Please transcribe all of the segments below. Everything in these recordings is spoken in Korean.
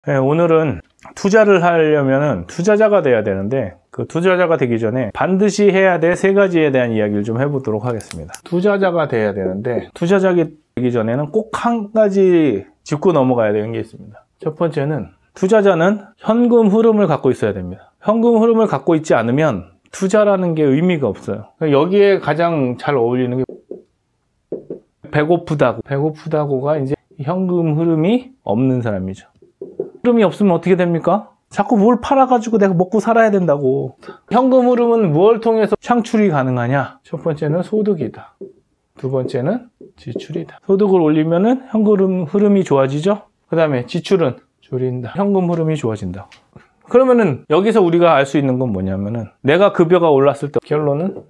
네, 오늘은 투자를 하려면 투자자가 돼야 되는데 그 투자자가 되기 전에 반드시 해야 될 3가지에 대한 이야기를 좀 해보도록 하겠습니다. 투자자가 돼야 되는데 투자자가 되기 전에는 꼭 한 가지 짚고 넘어가야 되는 게 있습니다. 첫 번째는 투자자는 현금 흐름을 갖고 있어야 됩니다. 현금 흐름을 갖고 있지 않으면 투자라는 게 의미가 없어요. 여기에 가장 잘 어울리는 게 배고프다고가 이제 현금 흐름이 없는 사람이죠. 흐름이 없으면 어떻게 됩니까? 자꾸 뭘 팔아가지고 내가 먹고 살아야 된다고. 현금 흐름은 무엇을 통해서 창출이 가능하냐? 첫 번째는 소득이다. 두 번째는 지출이다. 소득을 올리면은 현금 흐름이 좋아지죠? 그 다음에 지출은 줄인다. 현금 흐름이 좋아진다. 그러면은 여기서 우리가 알 수 있는 건 뭐냐면은 내가 급여가 올랐을 때 결론은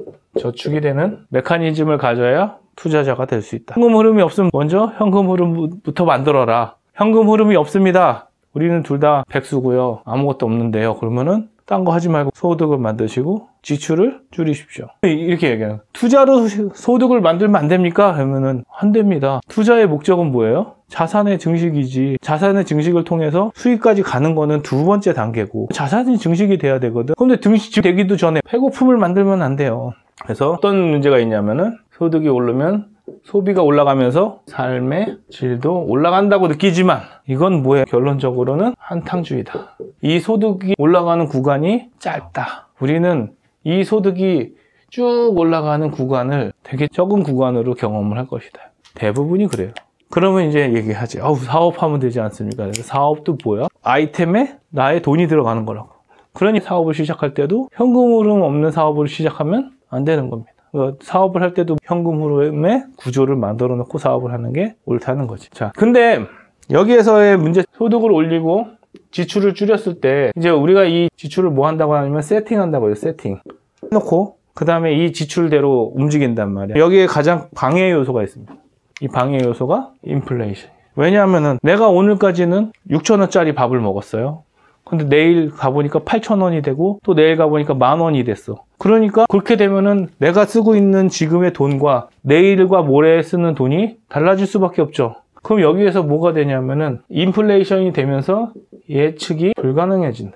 저축이 되는 메커니즘을 가져야 투자자가 될 수 있다. 현금 흐름이 없으면 먼저 현금 흐름부터 만들어라. 현금 흐름이 없습니다. 우리는 둘 다 백수고요. 아무것도 없는데요. 그러면은 딴 거 하지 말고 소득을 만드시고 지출을 줄이십시오. 이렇게 얘기해요. 투자로 소득을 만들면 안 됩니까? 그러면은 안 됩니다. 투자의 목적은 뭐예요? 자산의 증식이지. 자산의 증식을 통해서 수익까지 가는 거는 두 번째 단계고 자산이 증식이 돼야 되거든. 근데 증식이 되기도 전에 배고픔을 만들면 안 돼요. 그래서 어떤 문제가 있냐면은 소득이 오르면 소비가 올라가면서 삶의 질도 올라간다고 느끼지만 이건 뭐예요? 결론적으로는 한탕주의다. 이 소득이 올라가는 구간이 짧다. 우리는 이 소득이 쭉 올라가는 구간을 되게 적은 구간으로 경험을 할 것이다. 대부분이 그래요. 그러면 이제 얘기하지. 사업하면 되지 않습니까? 그래서 사업도 뭐야? 아이템에 나의 돈이 들어가는 거라고. 그러니 사업을 시작할 때도 현금 흐름 없는 사업을 시작하면 안 되는 겁니다. 사업을 할 때도 현금 흐름의 구조를 만들어 놓고 사업을 하는 게 옳다는 거지. 자, 근데 여기에서의 문제, 소득을 올리고 지출을 줄였을 때 이제 우리가 이 지출을 뭐 한다고 하냐면 세팅한다고 해요. 세팅 해놓고 그 다음에 이 지출대로 움직인단 말이야. 여기에 가장 방해 요소가 있습니다. 이 방해 요소가 인플레이션. 왜냐하면은 내가 오늘까지는 6,000원짜리 밥을 먹었어요. 근데 내일 가보니까 8,000원이 되고 또 내일 가보니까 10,000원이 됐어. 그러니까 그렇게 되면은 내가 쓰고 있는 지금의 돈과 내일과 모레 쓰는 돈이 달라질 수밖에 없죠. 그럼 여기에서 뭐가 되냐면은 인플레이션이 되면서 예측이 불가능해진다.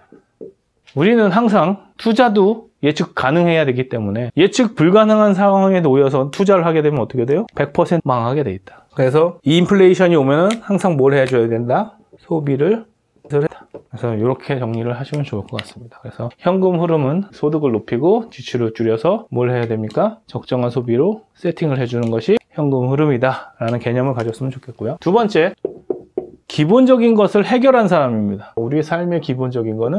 우리는 항상 투자도 예측 가능해야 되기 때문에 예측 불가능한 상황에 놓여서 투자를 하게 되면 어떻게 돼요? 100% 망하게 돼 있다. 그래서 이 인플레이션이 오면은 항상 뭘 해줘야 된다? 소비를 했다. 그래서 이렇게 정리를 하시면 좋을 것 같습니다. 그래서 현금 흐름은 소득을 높이고 지출을 줄여서 뭘 해야 됩니까? 적정한 소비로 세팅을 해주는 것이 현금 흐름이다 라는 개념을 가졌으면 좋겠고요. 두 번째, 기본적인 것을 해결한 사람입니다. 우리의 삶의 기본적인 거는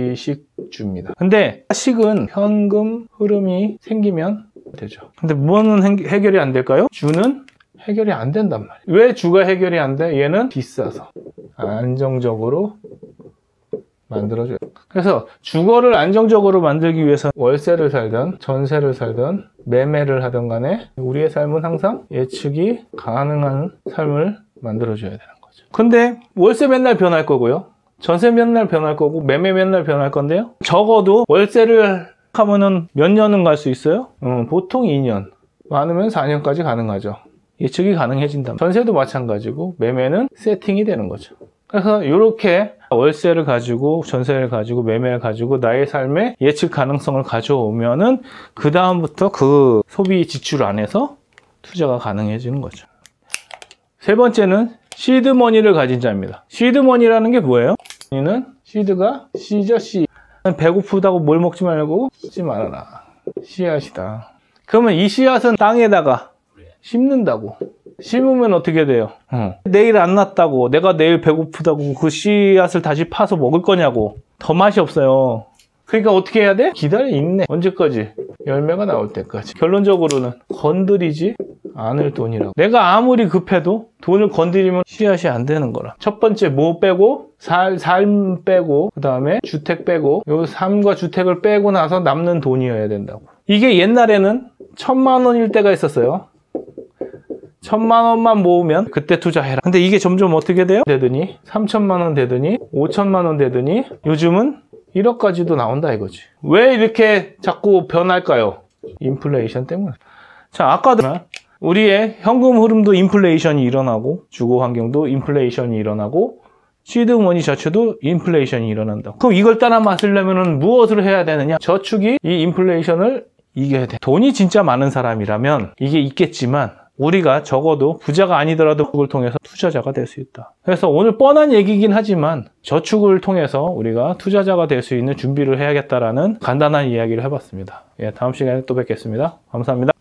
의식주입니다. 근데 식은 현금 흐름이 생기면 되죠. 근데 뭐는 해결이 안 될까요? 주는 해결이 안 된단 말이에요. 왜 주가 해결이 안 돼? 얘는 비싸서 안정적으로 만들어줘요. 그래서 주거를 안정적으로 만들기 위해서 월세를 살든 전세를 살든 매매를 하든 간에 우리의 삶은 항상 예측이 가능한 삶을 만들어줘야 되는 거죠. 근데 월세 맨날 변할 거고요. 전세 맨날 변할 거고 매매 맨날 변할 건데요. 적어도 월세를 하면은 몇 년은 갈 수 있어요? 보통 2년. 많으면 4년까지 가능하죠. 예측이 가능해진다. 전세도 마찬가지고 매매는 세팅이 되는 거죠. 그래서 이렇게 월세를 가지고 전세를 가지고 매매를 가지고 나의 삶의 예측 가능성을 가져오면은 그 다음부터 그 소비 지출 안에서 투자가 가능해지는 거죠. 세 번째는 시드머니를 가진 자입니다. 시드머니라는 게 뭐예요? 이는 시드가 씨죠, 씨. 배고프다고 뭘 먹지 말고 쓰지 말아라. 씨앗이다. 그러면 이 씨앗은 땅에다가 심는다고. 심으면 어떻게 돼요? 내일 안 났다고, 내가 내일 배고프다고 그 씨앗을 다시 파서 먹을 거냐고. 더 맛이 없어요. 그러니까 어떻게 해야 돼? 기다려, 인내. 언제까지? 열매가 나올 때까지. 결론적으로는 건드리지 않을 돈이라고. 내가 아무리 급해도 돈을 건드리면 씨앗이 안 되는 거라. 첫 번째 뭐 빼고? 삶 빼고, 그 다음에 주택 빼고, 요 삶과 주택을 빼고 나서 남는 돈이어야 된다고. 이게 옛날에는 1,000만 원일 때가 있었어요. 1,000만 원만 모으면 그때 투자해라. 근데 이게 점점 어떻게 돼요? 되더니 3,000만 원 되더니 5,000만 원 되더니 요즘은 1억까지도 나온다 이거지. 왜 이렇게 자꾸 변할까요? 인플레이션 때문에. 자, 아까도 우리의 현금 흐름도 인플레이션이 일어나고 주거 환경도 인플레이션이 일어나고 시드머니 자체도 인플레이션이 일어난다. 그럼 이걸 따라 맞으려면 무엇을 해야 되느냐? 저축이 이 인플레이션을 이겨야 돼. 돈이 진짜 많은 사람이라면 이게 있겠지만 우리가 적어도 부자가 아니더라도 그걸 통해서 투자자가 될 수 있다. 그래서 오늘 뻔한 얘기긴 하지만 저축을 통해서 우리가 투자자가 될 수 있는 준비를 해야겠다라는 간단한 이야기를 해봤습니다. 예, 다음 시간에 또 뵙겠습니다. 감사합니다.